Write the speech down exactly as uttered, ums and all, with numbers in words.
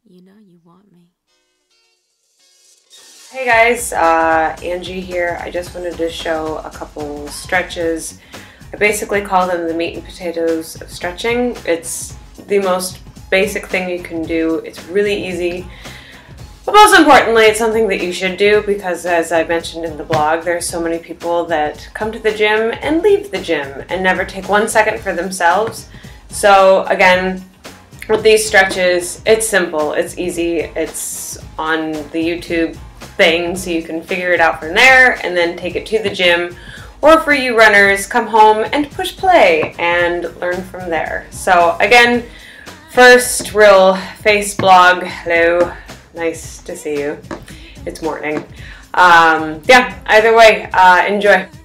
You know you want me. Hey guys, uh, Angie here. I just wanted to show a couple stretches. I basically call them the meat and potatoes of stretching. It's the most basic thing you can do. It's really easy. But most importantly, it's something that you should do because, as I mentioned in the blog, there's so many people that come to the gym and leave the gym and never take one second for themselves. So again, with these stretches, it's simple, it's easy, it's on the YouTube thing, so you can figure it out from there and then take it to the gym. Or for you runners, come home and push play and learn from there. So again, first real face blog. Hello, nice to see you. It's morning. Um, yeah, either way, uh, enjoy.